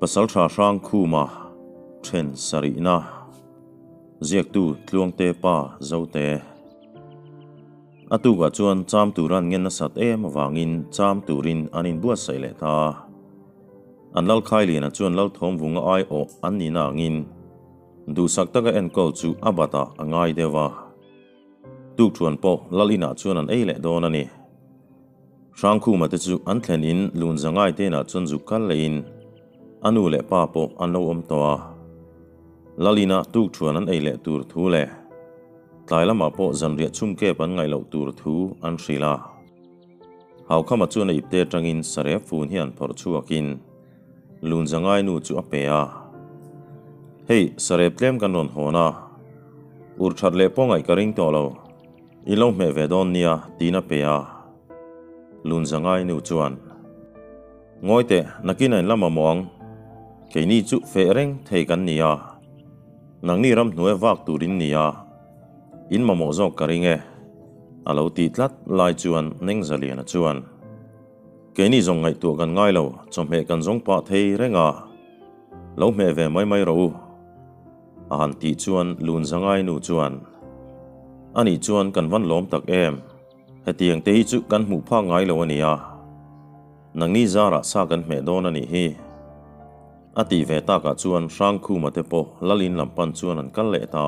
PASALTHA HRÂNGKHUMA Then Sarina Ziaktu Tluangtea pa Jote Atu ga chuan cham turan ngen na sat wangin cham turin anin buat sai le tha an lal khai li na chuan lal thom vunga ai o an ni na ngin du sak taka en kol chu abata angai dewa tu chuan po lalina chuan an eile don ani HRÄNGKHUMA te chu an thlen in lun zangai te na chuan zu kal lein anu le pa po an lo om towa lalina tu chuan an eile tur thu le tlai lama po zanria chumke pan ngai lo tur thu an hrila hau khama chuan ipte tangin sare fun hian phor chuakin lun zangai nu chu apea hei sare plem kan ron hona ur that le po ngai karing to lo ilong me ve don nia tina pea lun zangai nu chuan ngoite nakinain lama mong keini chu fe reng thei kan nia nangni ram hnuai wak turin nia in mamo zok karinge alo ti tlat lai chuan neng zaliana chuan keini zong ngai tu kan ngai lo chomhe kan zong pa thei renga lo me ve mai ro an ti chuan lun zangai nu chuan ani chuan kan van lom tak em hetiang te chu kan mu pha ngai lo ania nangni zara sa kan me don ani hi ati ve ta ka chuan HRÄNGKHUMA te po lalin lampan chuan an kal le ta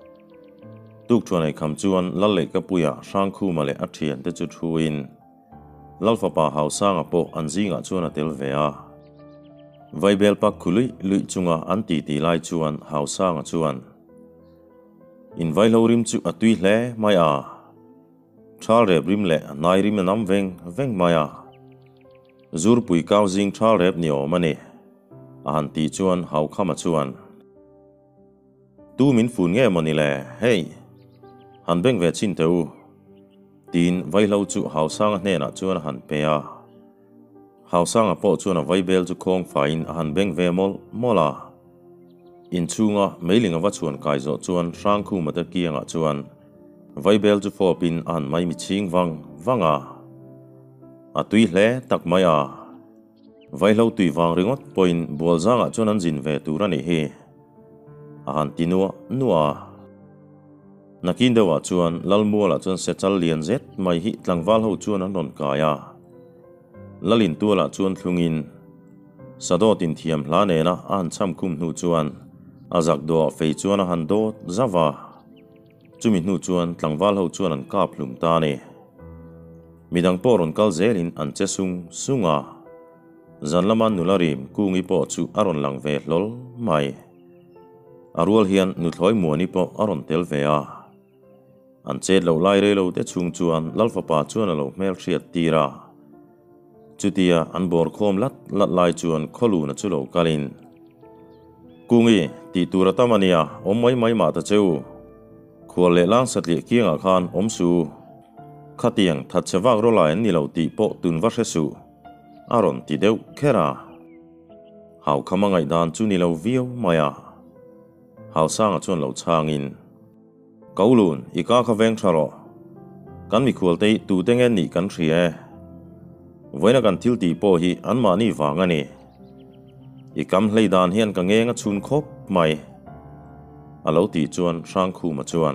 tuk chuan ai kham chuan lal le ka puya HRÄNGKHUMA le athian te chu thuin lalfa pa hausanga po an zinga chuan a tel ve a vaibel pa khului lui chunga an ti lai chuan hausanga chuan in vailorim chu atui hle mai a thal rep rim le nai rim nam veng maya zur pui kaw jing thal rep ni o mani an ti chuan hau khama chuan tu min fun nge mani le hei han beng ve chin teu tin vailo chu hausanga hne na chuan han pea hausanga po chuan a vaibel chu khong fain han beng ve mola in chunga mailinga wa chuan kai zo chuan HRÄNGKHUMA te kianga chuan vaibel chu phopin an mai mi ching wanga atui hle tak maya vailo tui wang ringot point bol zanga chuan an jin ve turani hi an tinua nuwa nakin dewa chuan lalmuala chuan sechal lian zet mai hi tlangwal ho chuan an ron kaya lalin tuala chuan thlungin sado tin thiam hla nena an cham kum hnu chuan azak do fei chuan a han do zawa chumi hnu chuan tlangwal ho chuan an kap hlum ta ni midang poron kal zelin an chesung sunga zanlaman nularim kungi po chu aron lang ve hlol mai arwal hian nuthloi muani po aron tel ve a an chet lo lai re lo te chung chuan lalfa pa chuan lo mel thiat tira chutia an bor khom lat lai chuan kholu na chulo kalin kungi ti tura tamania omai mai ma ta cheu khol le lang satli kinga khan omsu khatiang that chewak ro lai ni lo ti po tun va hresu aron ti deu khera hau khama ngai dan chu ni lo viau maya hau sanga chuan lo changin kaulun ika kha veng tharo kan mi khol tei tu tengen ni kan thrie voina kan thil ti po hi an ma ni wanga ni ikam hleidan hian ka ngenga chun khop mai alo ti chuan HRÄNGKHUMA chuan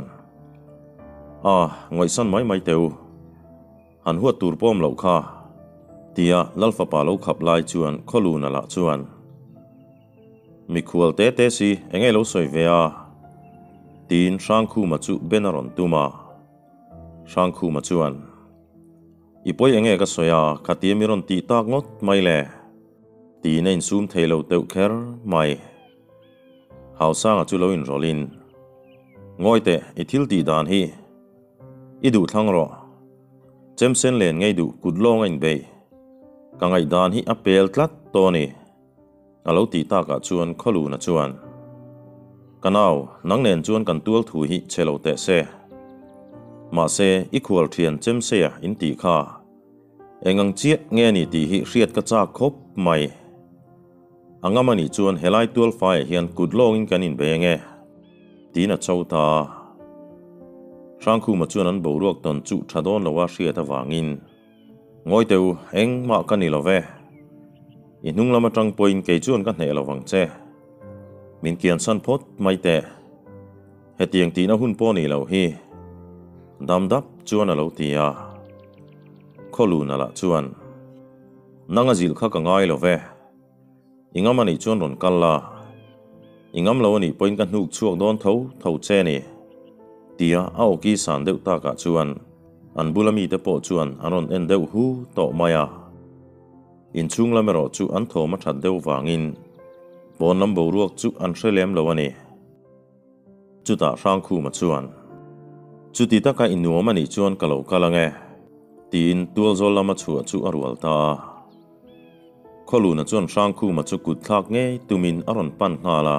ngoi san mai teu han huat tur pom lo kha tia lalfa pa lo khap lai chuan kholuna la chuan mi khual te si enge lo soi ve a tin HRÄNGKHUMA chu benaron tuma HRÄNGKHUMA chuan ipoi enge ka soya khatiamiron ti tak ngot mai le ti nein sum thailo teu kher mai hausanga chu lo in rolin ngoite ithil ti dan hi idu thangro chemsen len ngei du kudlong in be kangai dan hi apel tlat toni alo ti ta ka chuan kholu na chuan kanau nangnen chuan kan tual thu hi chelo te se ma se equal thian chemse ya in ti kha engang chiat nge ni ti hi hriat ka cha khop mai angamani chuan helai tual fai hian kudlong in kanin be nge tina chauta HRÄNGKHUMA chuan an boruak ton chu thadon lawa hriat awangin ngoi teu eng ma kani love inung lama tang poin ke chuan kan hne lawang che min kian san phot mai te hetiang ti na hun po ni lo hi dam dap chuan alo tia kholu na la chuan nanga zil kha ka ngai lo ve ingam ani chuan ron kalla ingam lo ani poin kan hnuk chuak don tho che ni tia au ki san deuh ta ka chuan an bulami te po chuan anon en deuh hu to maya in chung lamero chu an thoma that deuh wangin bon lam bo ruak chu an hrelem lo ani chuta HRÄNGKHUMA chuan chuti taka inuam ani chuan kalo kalange tin tual zol lama chua chu arwal ta kholuna chuan HRÄNGKHUMA chu kut thlak nge tumin aron pan ngala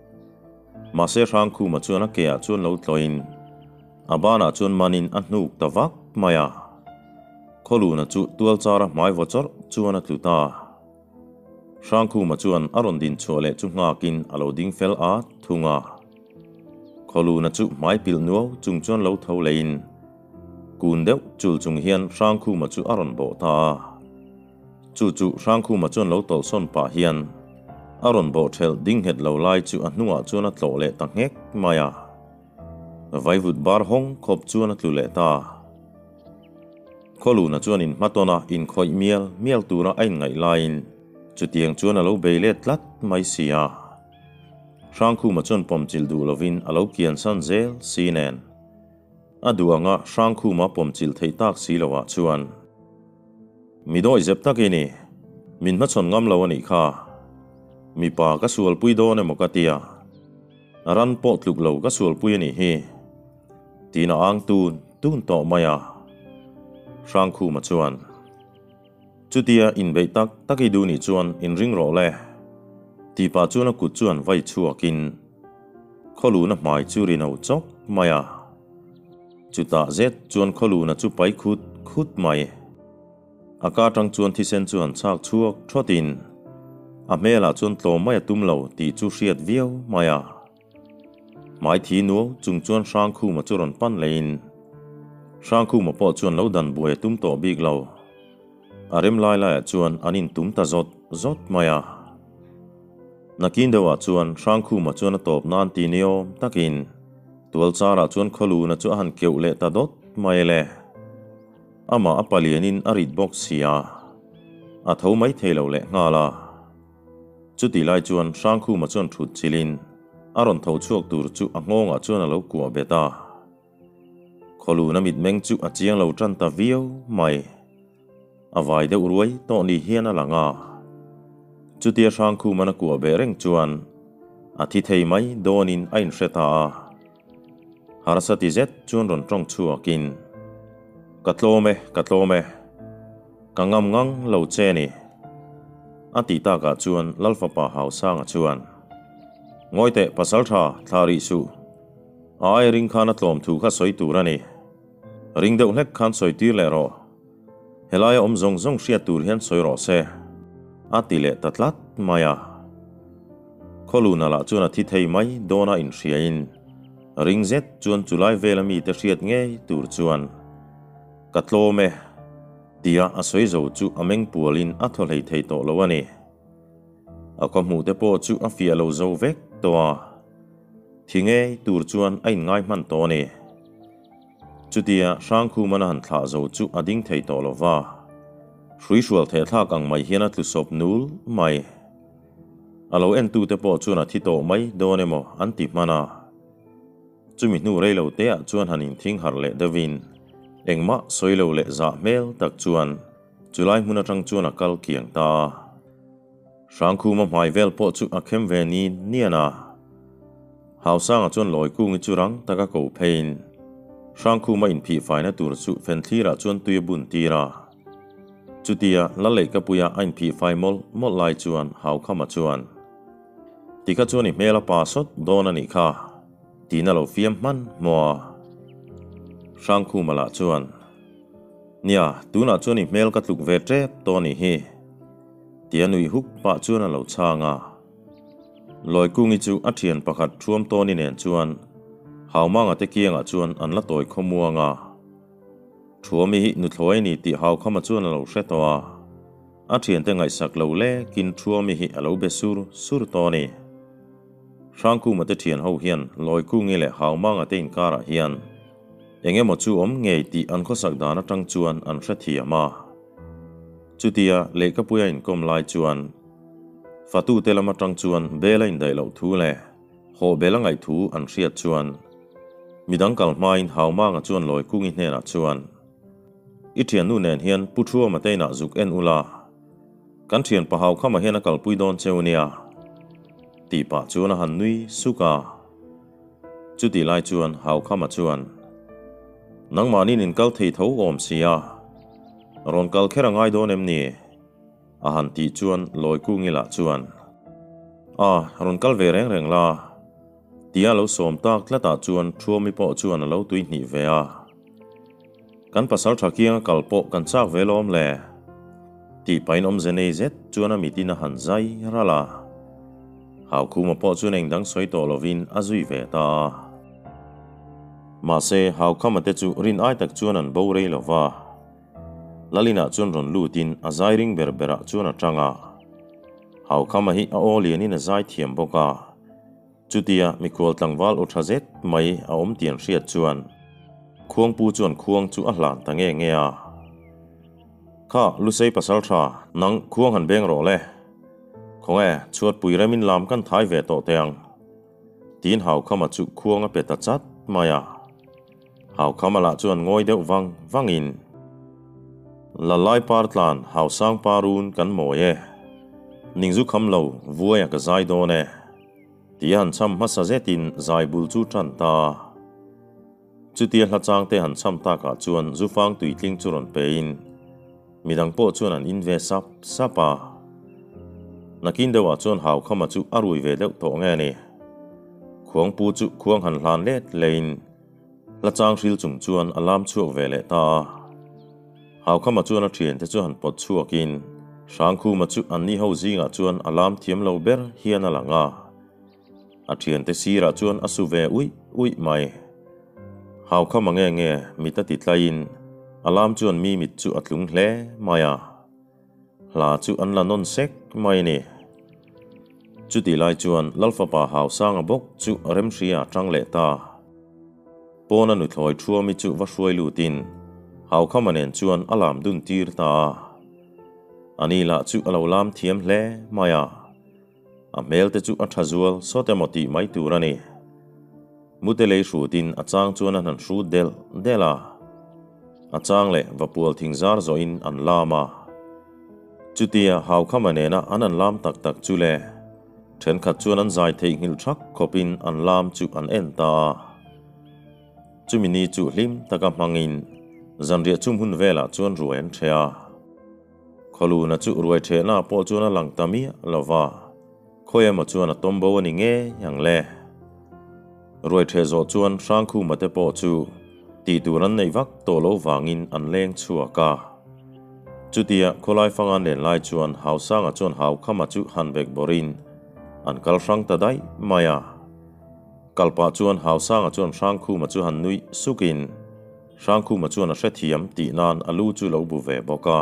ma se HRÄNGKHUMA chuan a ke a chuan lo tloin abana chuan manin a hnuk tawak maya kholuna chu tual chara mai vochor chuan a tluta HRÄNGKHUMA chuan aron din chole chu ngakin alo ding fel a thunga kholuna chu mai pil nuaw chung chuan lo tho lein kun deuh chul chung hian HRÄNGKHUMA chu aron bo ta chu HRÄNGKHUMA chuan lo tol son pa hian aron bo thel ding het lo lai chu a hnunga chuan a tlo le ta ngek maya vai vut bar hong khop chuan a tlu le ta kholuna chuan in matona in khoi miel tura ain ngai lain chu tiang chuan alo beile tlat mai sia HRÄNGKHUMA chuan pomchil du lovin alo kian san zel sinen aduanga HRÄNGKHUMA pomchil thei tak si lowa chuan midoi zep takini min ma chon ngam lo ani kha mi pa ka sual pui do ne mokatia aran po tluk lo ka sual pui ani hi tina ang tun to maya HRÄNGKHUMA chuan chutia in bei taki du ni chuan in ring ro le ti pa chuan a kut chuan vai chuakin kholuna mai chu ri no chok maya chuta zet chuan kholuna chu pai khut mai aka tang chuan thisen chuan chak chuak thotin a mela chuan tlo mai tum lo ti chu hriat viau maya mai thi nu chung chuan HRÄNGKHUMA chu ron pan lein HRÄNGKHUMA po chuan lo dan buai tum to bik lo arem lai chuan anin tum ta zot maya nakin dewa chuan HRÄNGKHUMA chuan a top nan ti niom takin tual chara chuan kholuna chu han keu le ta dot mai le ama apalianin arit box sia a tho mai thelo le ngala chuti lai chuan HRÄNGKHUMA chuan thut chilin aron tho chuak tur chu a ngonga chuan a lo kwa beta kholuna mit meng chu a chiang lo tran ta viau mai avai de uroi to ni hian alanga chutia HRÄNGKHUMA na kwa bereng chuan a thi thei mai donin ain hreta harasati zet chuan ron tong chuakin katlome kangam ngang lo cheni ati ta ka chuan lalfa pa hausanga chuan ngoite PASALTHA thari su ai ring khana tlom thu kha soi turani ring deuh hlek khan soi tir le ro helaya om zong hria tur hian soi ro se ati le tatlat maya kholuna la chuan a thi thei mai dona in hriain ring zet chuan chulai velami te hriat nge tur chuan katlome tia a soi zo chu ameng pualin a tholei thei to lo ani a khmu te po chu a fia lo zo vek towa thinge tur chuan ain ngai man to ni chutia HRÄNGKHUMA na han thla zo chu ading thei to lova hruisual the thla kang mai hian a tlu sop nul mai alo en tu te po chuan a thi to mai donemo an ti mana chumi nu reilo te a chuan hanin thing har le devin engma soilo le za mel tak chuan chulai hmuna tang chuan a kal kiang ta HRÄNGKHUMA mai vel po chu a khem ve ni niana hausanga chuan loi kung churang taka ko phein HRÄNGKHUMA in phi faina tur chu fen thira chuan tuya bun tira chutia lalei ka puya ain phi fai mol lai chuan hau khama chuan tika chuan i mela pa sot dona ni kha tina lo fiam man mo HRÄNGKHUMA la chuan nia tuna chuan i mel ka tluk ve trep to ni hi tia nui huk pa chuan a lo changa loi kungi chu a thian pakhat thuam to ni nen chuan haumanga te kianga chuan an la toi khomuanga thuami hi nu thloi ni ti hau khama chuan a lo hretowa a thian te ngai sak lo le kin thua mi hi alo be sur to ni HRANGKHUMA te thian ho hian loi ku nge le haw ma nga te in kara hian enge mo chu om ngei ti an kho sak dana tang chuan an hra thi ama chutia le ka puya in kom lai chuan fatu te lama tang chuan bela in dai lo thu le ho bela ngai thu an hriat chuan midang kal ma in haw ma nga chuan loi ku ngi hne na chuan I thian nu nen hian pu thua ma te na zuk en ula kan thian pa haw khama hian a kal pui don cheunia ti pa chuan a han nui suka chuti lai chuan haw khama chuan nang manin in kal thei tho om sia ron kal khera ngai don em ni a han ti chuan loi ku ngi la chuan ron kal ve reng la tia lo som tak tlata chuan thua mi po chuan lo tui hni ve a kan pasal thakiang kal po kan chak velom le ti pain om zenei zet chuan a mitin a han zai rala HRANGKHUMA po chuan eng dang soi to lovin a zui ve ta ma se HRANGKHUMA te chu rin ai tak chuan an bo rei lova lalina chuan ron lutin a zai ring berbera chuan a tanga HRANGKHUMA hi a olian in a zai thiam boka chutia mikwal tlangwal u thazet mai a om tian hriat chuan khuang pu chuan khuang chu a hlan ta nge a kha lusei pasal tha nang khuang han beng ro le khonge chuat pui ramin lam kan thai ve to teang tin HRANGKHUMA chu khuang a peta chat maya HRANGKHUMA la chuan ngoi deuh wangin lalai par tlan haw sang parun kan moye ningzu kham lo vuaya ka zai do ne ti han cham masa zetin zai bul chu tran ta chutia hla chang te han cham ta ka chuan zufang tui tling churon pein midang po chuan an inve sapa nakin dewa chuan HRANGKHUMA chu arui ve deuh to nge ni khuang pu chu khuang han hlan let lein la chang ril chung chuan alam chuak ve le ta HRANGKHUMA chuan a thian te chu han pot chuakin HRANGKHUMA chu an ni ho zinga chuan alam thiam lo ber hian alanga a thian te sira chuan a su ve ui mai HRANGKHUMA nge mita ti tlain alam chuan mi mit chu atlung hle maya la chu an la non sek mai ni chuti lai chuan lalfa pa haw sang a bok chu rem hria tang le ta pona nu thloi thua mi chu va hruai lutin HRANGKHUMA nen chuan alam dun tir ta ani la chu alo lam thiam hle maya a mel te chu a thazual sote moti mai turani mutele hrutin a chang chuan an hru dela a chang le vapual thingzar zo in an lama chutia HRANGKHUMA nena an lam tak chu le then khat chuan an zai thei ngil thak khopin an lam chu an en ta chumini chu hlim taka mangin zanria chum hun vela chuan ruan thea kholuna chu ruai thena po chuan a lang tami lova khoyama chuan a tombo ani nge yang le ruai the zo chuan HRANGKHUMA te po chu ti turan nei vak to lo wangin an leng chuaka chutia kholai fangan len lai chuan haw sanga chuan HRANGKHUMA chu hanbek borin an kal hrang ta dai maya kalpa chuan haw sanga chuan HRANGKHUMA chu han nui sukin HRANGKHUMA chuan a hrethiam ti nan alu chu lo bu ve boka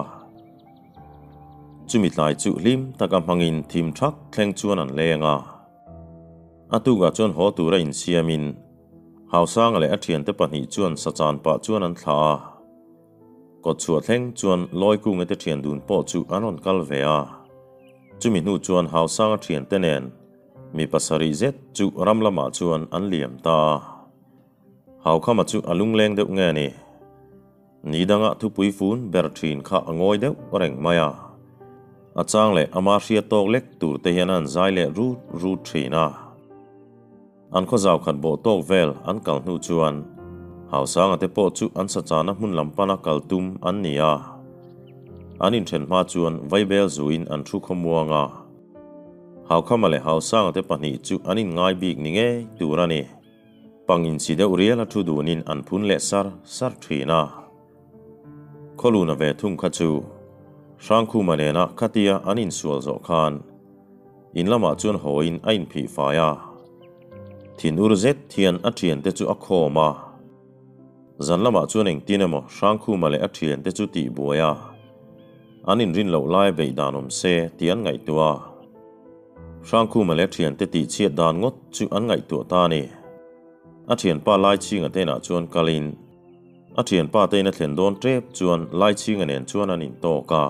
chumi tlai chu hlim taka mangin thim thak thleng chuan an lenga atuga chuan ho tura in siamin haw sang le a thian te pahnih chuan sachan pa chuan an thla ko chua thleng chuan loi ku nge te thian dun po chu anon kal ve a chumi nu chuan haw sang a thian te nen mi pasari zet chu ramlama chuan an liam ta HRANGKHUMA chu alung leng deuh nge ni nidanga thu pui fun ber thin kha angoi deuh reng maya a chang le ama hria tok lek tur te hian an zai le ru thina an kho zaw khat bo tok vel an kal hnu chuan haw sang ate po chu an sachana hmun lampana kaltum an nia anin then ma chuan vaibel zuin an thu khomuanga HRANGKHUMA le haw sang ate pahnih chu anin ngai bik ni nge turani pangin si deuh riala thu dunin an phun le sar thina kholuna ve thum kha chu HRANGKHUMA nena khatia anin sual zo khan in lama chuan hoin a in phi faya thin urzet thian a thian te chu a khoma zan lama chuan eng tinemo HRANGKHUMA le a thian te chu ti buaya anin rin lo lai bei danom se tian ngai tua HRÄNGKHUMA le thian te ti chiat dan ngot chu an ngai tu ta ni a thian pa lai chinga te na chuan kalin a thian pa te na thlen don trep chuan lai chinga nen chuan anin to ka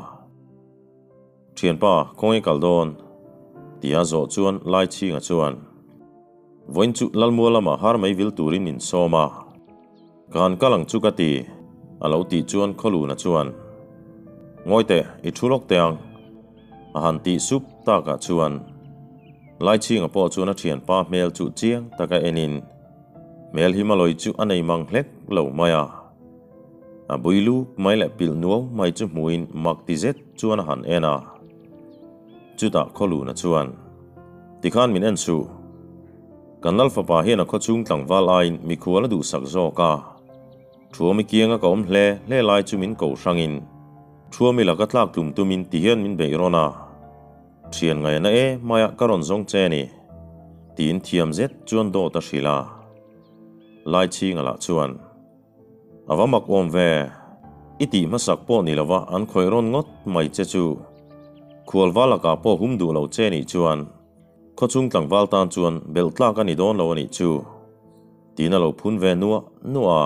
thian pa khongi kal don tia zo chuan lai chinga chuan voin chu lalmua lama har mai vil turin in soma kan kalang chu ka ti alo ti chuan kholu na chuan ngoite I thulok teang a han ti sup ta ka chuan lai chinga po chuan a thian pa mel chu chiang taka enin mel himaloi chu anei mang hlek lo maya a builu mai le pil nuau mai chu muin mak ti zet chuan a han ena chu ta kholu na chuan tikhan min en chu kanal fa pa hian a kho chung tlangwal ain mi khuala du sak zo ka thuami kianga ka om hle lai chu min ko hrangin thuami la ka tlak tum tumin ti hian min beirona thian ngai na e maya karon zong che ni tin thiam zet chuan do ta hrila lai chinga la chuan awamak om ve iti masak po ni lawa an khoiron ngot mai che chu khualwala ka po hum du lo che ni chuan kho chung tlangwal tan chuan bel tlak ani don lo ani chu tina lo phun ve nuwa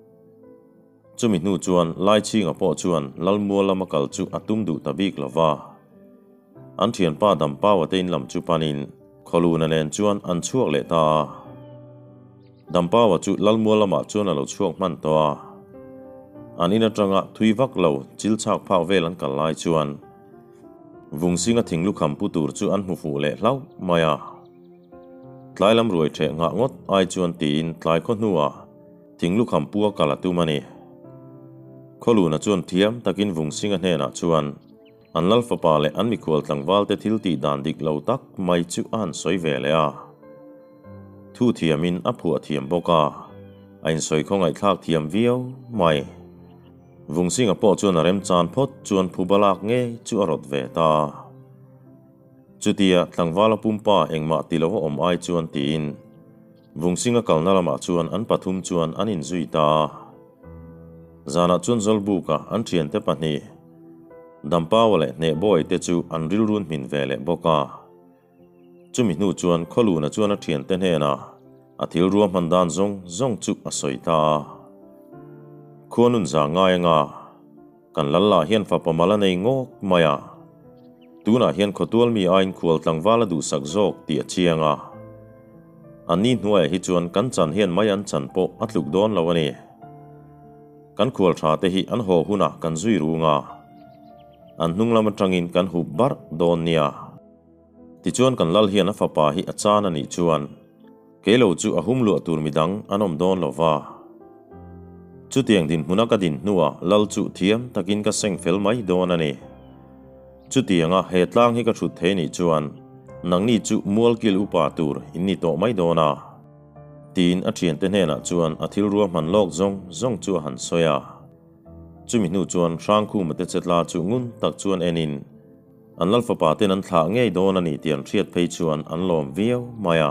chumi nu chuan lai chinga po chuan lalmua lama kal chu atum du tabik lawa an thian pa dam pa wa tein lam chu panin kholuna nen chuan an chuak le ta dam pa wa chu lalmua lama chuan alo chuak man to an ina tanga thuiwak lo chil chak phau vel an kal lai chuan vung singa thinglu kham pu tur chu an hu fu le hlau maya tlai lam ruai the nga ngot ai chuan tin tlai kho nuwa thinglu kham pu kala tu mani kholuna chuan thiam takin vung singa hne na chuan an lal fa pa le an mi khwal tlangwal te thil ti dan dik lo tak mai chu an soi ve le a thu thiamin a phua thiam boka ain soi khongai thak thiam viau mai vung singa po chuan arem chan phot chuan phubalak nge chu arot ve ta chutia tlangwala pumpa engma tilo om ai chuan tin vung singa kalna lama chuan an pathum chuan an in zui ta zana chuan zolbu ka an thian te pahni dampa wale ne boy te chu an ril run min vele boka chumi nu chuan kholu na chuan a thian te hne na a thil ruam mandan zong chu a soita khonun za ngai nga kan lalla hian fa pamala nei ngok maya tuna hian khotual mi ain khual tlangwala du sak zok ti achianga ani hnuai hi chuan kan chan hian mai an chan po atluk don lawani kan khual tha te hi an ho huna kan zui runga an hnunglam atangin kan hu bar don nia ti chuan kan lal hian a fa pa hi achan ani chuan kelo chu ahum lu tur midang anom don lova chu tiang din hunaka din nuwa lal chu thiam takin ka seng fel mai don ani chu tianga he tlang hi ka thut the ni chuan nangni chu mual kil upa tur inni to mai dona tin a thian te hna chuan a thil ruam man lok zong chu han soya chumi nu chuan HRÄNGKHUMA te chetla chu ngun tak chuan enin an lal fa pa ten an thla ngei don ani tian thiat phei chuan an lom viau maya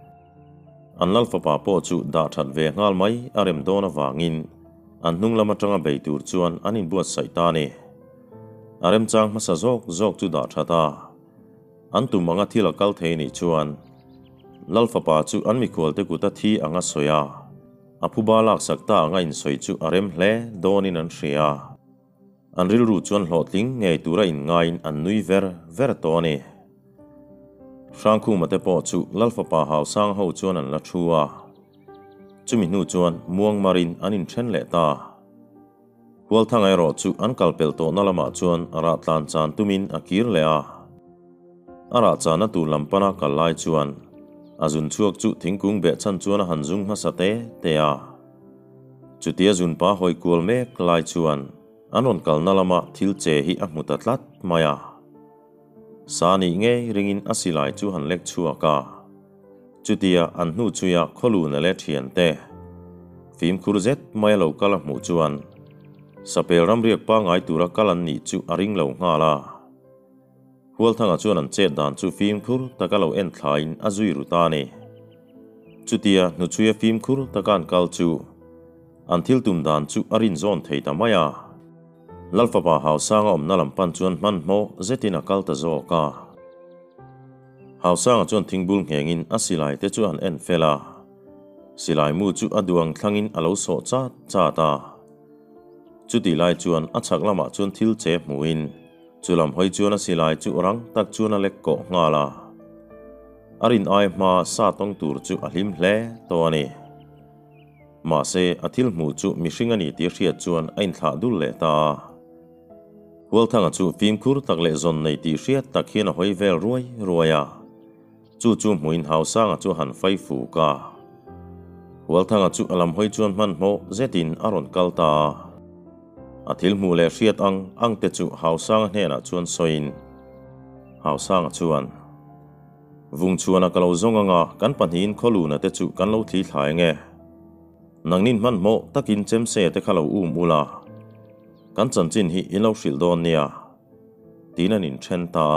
an lal fa pa po chu da that ve ngal mai arem don awangin an hnunglama tanga bei tur chuan anin buat saita ni arem chang masa zok chu da thata an tumanga thila kal thei ni chuan lal fa pa chu an mi khwal te kuta thi anga soya aphuba lak sakta anga in soi chu arem hle donin an hria an ril ru chuan hlotling ngei tura in ngain an nui ver to ni HRÄNGKHUMA te po chu lal fa pa haw sang ho chuan an la thua chumi nu chuan muang marin anin then le ta hual thangai ro chu an kalpel to nalama chuan ara tlan chan tumin akir le a ara chana tu lampana kalai chuan azun chuak chu thingkung be chan chuan han zung masate te a chutia zun pa hoi kual mek lai chuan anon kalna lama thil che hi a mutatlat maya sani nge ringin asilai chu han lek chuaka chutia an hnu chuya kholu na le thian te phim khurzet mai lo kala mu chuan sapel ram riak pa ngai tura kalan ni chu aring lo ngala hual thanga chuan an che dan chu phim khur takalo en thlain azui rutani chutia nu chuya phim khur takan kal chu an thil tum dan chu arin zon theita maya lalfapa hau sang om nalam pan chuan man mo zetina kalta zo ka hau sang chuan thingbul ngengin asilai te chuan en fela silai mu chu aduang thlangin alo so cha ta chuti lai chuan achak lama chuan thil che muin chulam hoi chuan asilai chu rang tak chuan a lek ko ngala arin ai ma sa tong tur chu ahlim hle to ani ma se athil mu chu mishingani ti hria chuan ain thla dul le ta hual thanga chu phim khur tak le zon nei ti hria tak hian a hoi vel ruaya chu muin hau sang chu han fai fu ka hual thanga chu alam hoi chuan man mo zetin aron kalta athil mu le hriat ang te chu hau sang hena chuan soin hau sang chuan vung chuana kalo zonganga kan panhin kholuna te chu kan lo thli thlai nge nangnin man mo takin chemse te khalo ula kan chanchin hi in lo hril don nia tinan in then ta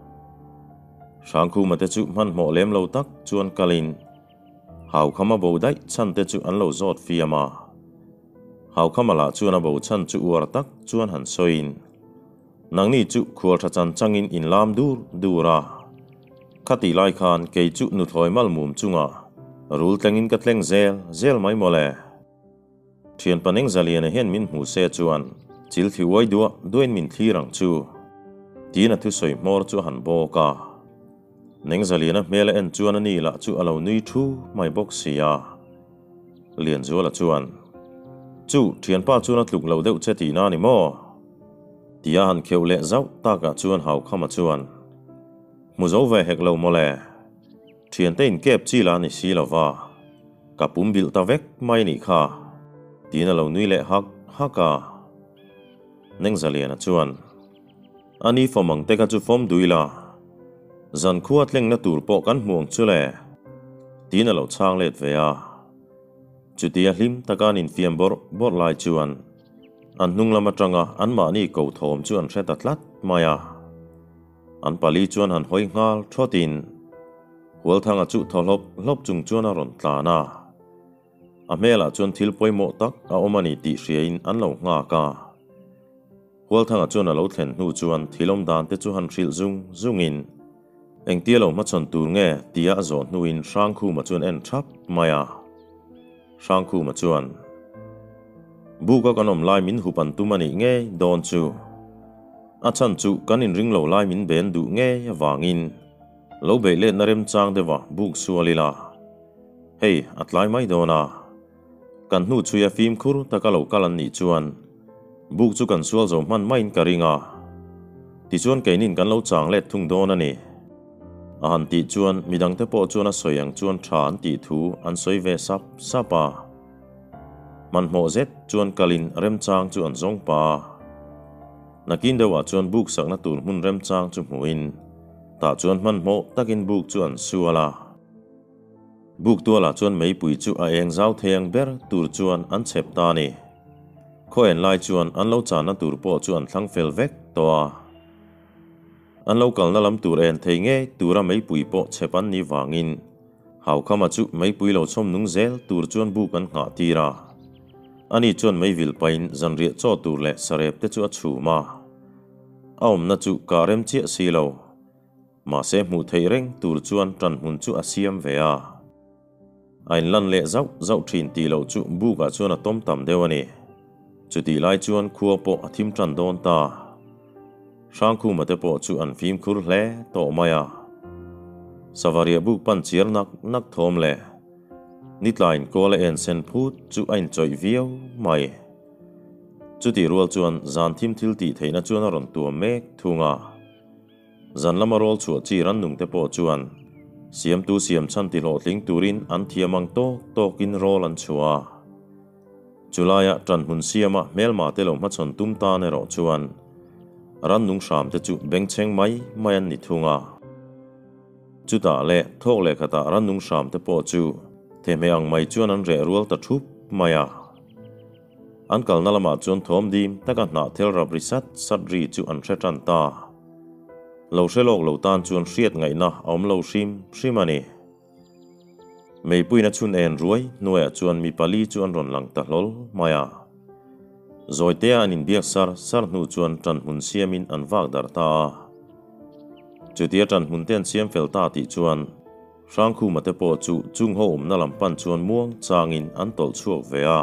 HRÄNGKHUMA te chu man mo lem lo tak chuan kalin hau khama bo dai chan te chu an lo zot fiama hau khama la chuan a bo chan chu war tak chuan han soin nangni chu khual tha chan changin in lam dura khati lai khan ke chu nu thloi mal mum chunga rul tlengin ka tleng zel mai mole thian paneng zalian a hian min hmu se chuan chil thi wai duin min thlirang chu tina thu soi mor chu han bo ka neng zalian a mele en chuan ani la chu alo nui thu mai bok sia lian zu la chuan chu thian pa chuan a tluk lo deuh che ti na ni mo tia han kheu le zau ta ka chuan hau khama chuan mu zo ve hek lo mole thian tein kep chi la ni si lova ka pum bil ta vek mai ni kha tina lo nui le haka neng zalian a chuan ani fomang te ka chu fom duila zan khuat leng na tur po kan muang chule tina lo chang let ve a chutia hlim takan in fiam bor lai chuan an hnung lama tanga an ma ni ko thom chuan hreta tlat maya an pali chuan han hoi ngal thotin hual thanga chu tholop hlop chung chuan a ron tlana a mela chuan thil poimo tak a omani ti hriain an lo nga ka hual thanga chuan a lo thlen hnu chuan thilom dan te chu han hril zungin eng tia lo ma chon tur nge tia zo hnuin HRÄNGKHUMA chuan en thap maya HRÄNGKHUMA chuan buka kanom lai min hupan tumani nge don chu a chan chu kanin ring lo lai min ben du nge wangin lo be le narem chang dewa buk sualila hey atlai mai dona kan hnu chuya phim khur takalo kalan ni chuan buk chu kan sual zo man main karinga ti chuan keinin kan lo chang let thung don ani a han ti chuan midang te po chuan a soyang chuan than ti thu an soi ve sapa man mo zet chuan kalin rem chang chu an zong pa nakin dewa chuan buk sakna tur mun rem chang chu muin ta chuan man mo takin buk chuan suala buk tuala chuan mei pui chu a eng zau theng ber tur chuan an chep ta ni khoen lai chuan an lo chana tur po chuan thlang fel vek toa an lo kalna lam tur en thei nge tura mei pui po chepan ni wangin hau khama chu mei pui lo chom nung zel tur chuan buk an nga tira ani chuan mei vil pain zan ria cho tur le sarep te chu a chuma aum na chu karem chia silo ma se mu thei reng tur chuan tran hun chu asiam vea ain lan le zau thin ti lo chu buka chuan a tom tam dewani chuti lai chuan khuwa po athim tran don ta HRÄNGKHUMA te po chu an phim khur hle to maya savaria buk pan chiar nak thom le nitlain kole en sen phut chu ain choi viau mai chuti rual chuan zan thim thil ti theina chuan a ron tu mek thunga zan lama rol chu chi ran nung te po chuan siam chan ti lo tling turin an thiamang tokin rol an chua chulaya tran hun siama melma te lo ma chon tum ta ne ro chuan ran nung sham te chu beng cheng mai an ni thunga chuta le thok le khata ran nung sham te po chu theme ang mai chuan an re rual ta thup maya an kal nalama chuan thom dim taka na thel rabri satri chu an thretan ta lo shelok lo tan chuan hriat ngai na om lo shrimani mei puina chun en ruai nuaya chuan mi pali chuan ron lang ta hlol maya Jote anin biak sar nu chuan tran hun siamin an vak dar ta chutia tran hun ten siam fel ta ti chuan HRÄNGKHUMA te po chu chung ho na lampan chuan muang changin an tol chuak ve a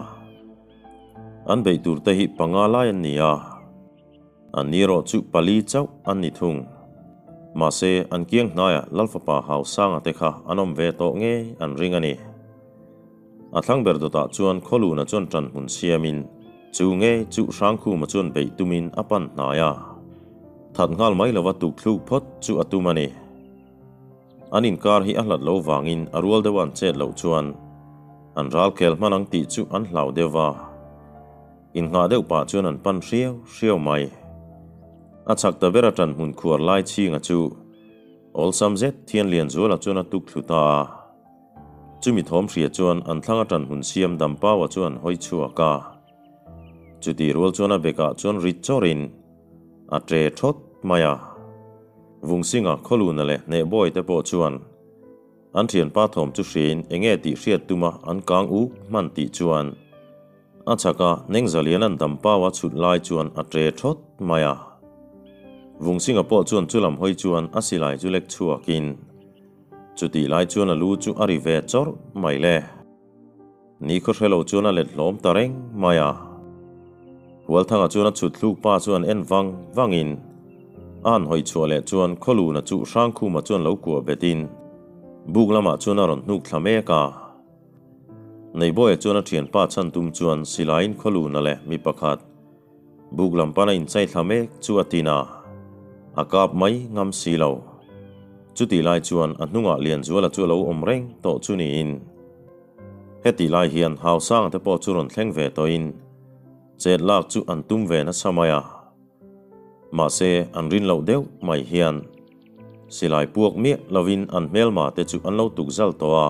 an bei tur te hi panga lai an ni a an ni ro chu pali chau an ni thung ma se an kiang hnaya lalfapa hau sanga te kha anom ve to nge an ring ani a thlang ber do ta chuan kholu na chuan tran hun siamin chu nge chu HRÄNGKHUMA chuan bei tumin apan hnaya that ngal mai lawa tu thluk phot chu atumani anin kar hi ahlat lo wangin arual dewan chet lo chuan an ral kel manang ti chu an hlau dewa in nga deuh pa chuan an pan hriau mai a chak ta vera tran hun khuar lai chinga chu ol samzet thian lian zuala chuan a tuk thluta chumi thom hria chuan an thlanga tran hun siam dampa wa chuan hoi chuaka chuti rual chuan a beka chuan rit chorin a tre thot maya vungsinga kholuna le ne boy te po chuan an thian pa thom chu hrin enge ti hriat tuma an kang u man ti chuan a chaka nengzalian an dampa wa chut lai chuan a tre thot maya vungsinga po chuan chulam hoi chuan a silai chu lek chuakin chuti lai chuan a lu chu ari ve chor mai le ni kho hrelo chuan a let hlom tareng maya hual thanga chuan a chut thluk pa chuan en wangin an hoi chua le chuan kholu na chu HRÄNGKHUMA chuan lo kua betin buk lama chuan a ron hnuk thlame ka nei boy chuan a thian pa chan tum chuan silain kholu na le mi pakhat buk lam pana in chai thlame chu atina akap mai ngam silo chuti lai chuan a hnunga lian zuala chu lo omreng to chuni in heti lai hian hau sang te po chu ron thleng ve to in chet lak chu an tum ve na samaya ma se an rin lo deuh mai hian silai puak mi lovin an melma te chu an lo tuk zal to a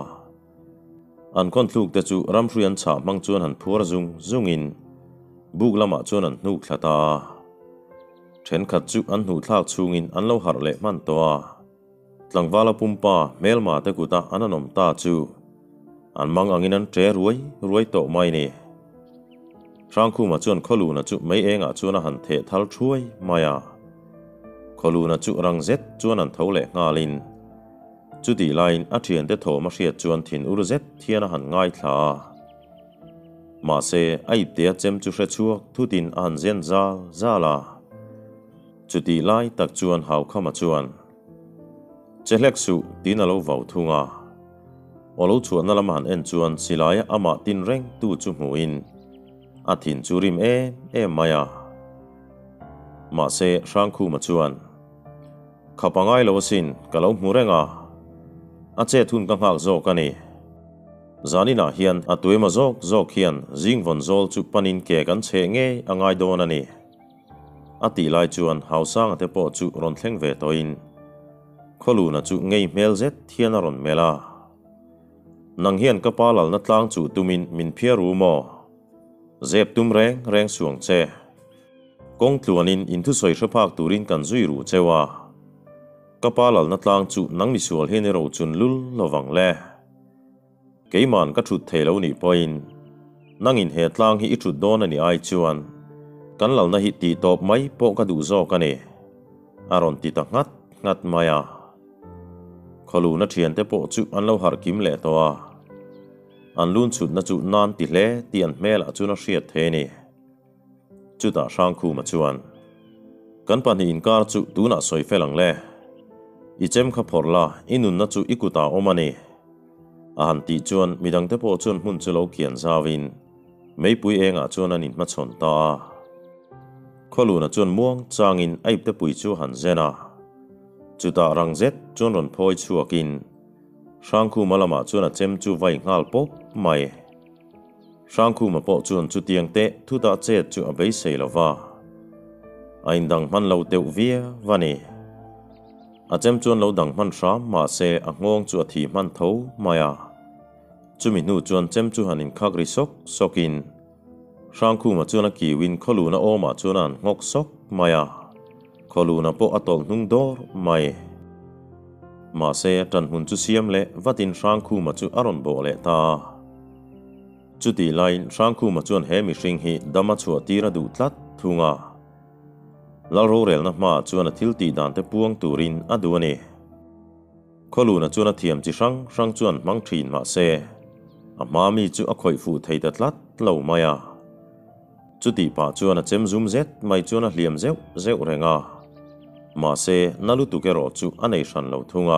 an kon thluk te chu ram hruian cha mang chuan han phur zungin buk lama chuan an hnuk thlata then khat chu an hnu thlak chungin an lo har le man to a tlangwala pumpa melma te kuta ananom ta chu an mang angin an tre ruai to mai ni HRÄNGKHUMA chuan kholu na chu mai enga chuan a han the thal thuai maya kholu na chu rangzet chuan an thole ngalin chuti lain a thian te thoma hriat chuan thin urzet thian a han ngai thla ma se ai te chem chu hre chuak thutin an zen zala chuti lai tak chuan hau khama chuan chelek su tin alo vau thunga olo chuan lam han en chuan silaya ama tin reng tu chu muin athin churim maya ma se HRÄNGKHUMA chuan khapangai lo sin kalo murenga a che thun ka ngak zo kani zanina hian atuema zok hian jingvon zol chu panin ke kan che nge angai don ani ati lai chuan hausang te po chu ron thleng ve to in kholu na chu ngei mel zet thian a ron mela nang hian ka palal na tlang chu tumin min phiaru mo zep tum reng suang che kong tluanin in thu soi hraphak turin kan zui ru chewa kapalal na tlang chu nang mi sual hen ro chun lul lowang le keiman ka thut thelo ni point nangin he tlang hi thut don ani ai chuan kan lal na hi ti top mai po ka du zo ka ni aron ti ta ngat maya kholu na thian te po chu an lo har kim le to a an lun chut na chu nan ti hle ti an mel a chu na hriat the ni chuta HRÄNGKHUMA chuan kan pan hi inkar chu tuna soi felang le i chem kha phorla inun na chu ikuta omani a han ti chuan midang te po chuan hun chu lo kian zawin meipui enga chuan anin ma chon ta kholu na chuan muang changin aip te pui chu han zena chuta rangzet chuan ron phoi chuakin HRÄNGKHUMA lama chuan a chem chu vai ngal pop mai HRÄNGKHUMA po chuan chu tiang te thuta chet chu a bei sei lova ain dang man lo teu via vani a chem chuan lo dang man ram ma se a ngong chu a thi man tho maya chumi nu chuan chem chu hanin khak ri sokin HRÄNGKHUMA chuan a kiwin kholu na oma chuan an ngok sok maya kholu na po atol hnung dor mai ma se tan hun chu siam le vatin HRÄNGKHUMA chu aron bo le ta chu ti lain HRANGKHUMA chuan he mihring hi dama chhuah tira duh tlat thunga lalro rel na hma chuan a thil ti dan te puang turin a du ani kholuna chuan a thiam chi hrang chuan hmang thin ma se a hma mi chu a khoi fu thei ta tlat lo maya chu ti pa chuan a chem zum zet mai chuan a hliam zeu renga ma se nalu tu ke ro chu anei hran lo thunga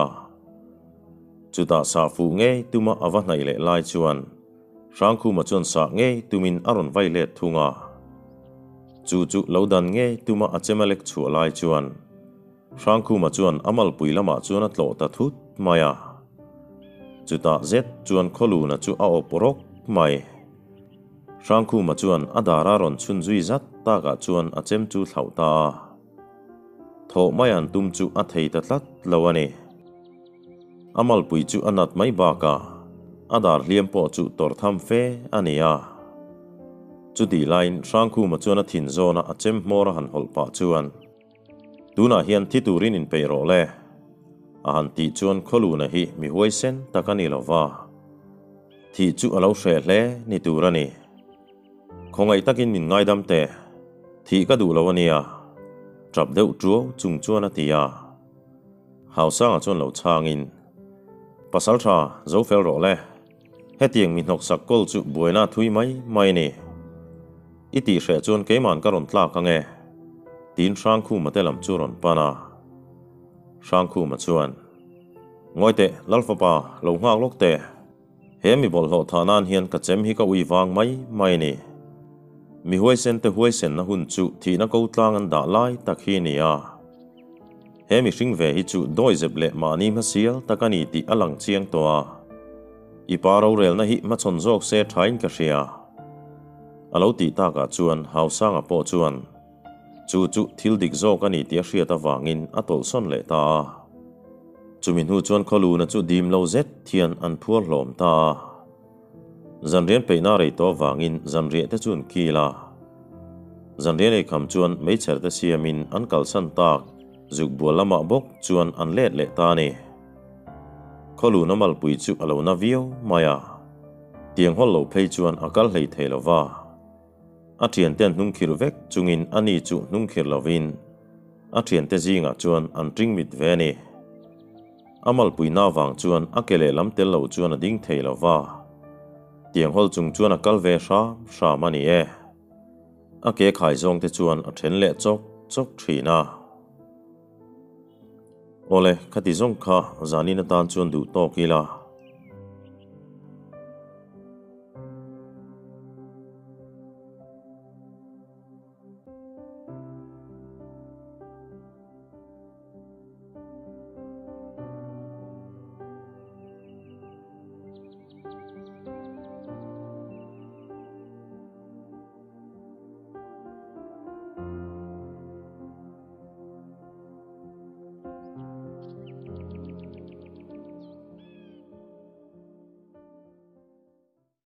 chu ta sa fu nge tuma awa hnai le lai chuan HRANGKHUMA chuan sa nge tumin aron vai le thunga chu lo dan nge tuma a chemalek chu lai chuan HRANGKHUMA chuan amal pui lama chuan a tlo ta thut maya chu ta zet chuan kholuna chu a oporok mai HRANGKHUMA chuan a dara ron chun zui zat ta ka chuan a chem chu thlau ta tho mayan tum chu a thei ta tlat lo ani amal pui chu anat mai ba ka adar liam po chu tor tham fe ania chu di line HRANGKHUMA chuan a thin zona a chem mora han hol pa chuan tuna hian thi turin in pe ro le a han ti chuan kholuna hi mi huai sen takani lova thi chu alo hre hle ni turani khongai takin min ngai dam te thi ka du lo ania trap deuh truo chung chuan a tia hausang a chuan lo changin PASALTHA zo fel ro le hetiang mi hnok sak kol chu buaina thui mai ni iti hre chuan keiman ka ron tla ka nge tin HRANGKHUMA te lam chu ron pana HRANGKHUMA chuan ngoite lalfapa lo ngak lok te he mi bol ho thanan hian ka chem hi ka ui wang mai ni mi huai sen na hun chu thi na ko tlang an da lai tak hi ni a he mi hring ve hi chu doi zep le mani ma sial takani ti alang chiang to a I paro rel na hi ma chon jok se thain ka hria alo ti ta ka chuan hausang a po chuan chu thil dik zok ani ti a hria ta wangin a tol son le ta chumin hu chuan kholuna chu dim lo zet thian an phuar hlom ta zanrian peina rei to wangin zanria te chun kila zanrian ei kham chuan mei cher te siamin an kalsan tak zuk bualama bok chuan an let le ta ni kholuna mal pui chu alo na viau maya tiang hol lo phei chuan akal hlei thei lova a thian ten hnung khir vek chungin ani chu hnung khir lovin a thian te zinga chuan an tring mit ve ni amal pui na wang chuan akele lam tel lo chuan a ding thei lova tiang hol chung chuan akal ve sha mani e ake khai zong te chuan a then le chok thina ole khati zong kha zanina tan chuan du to kila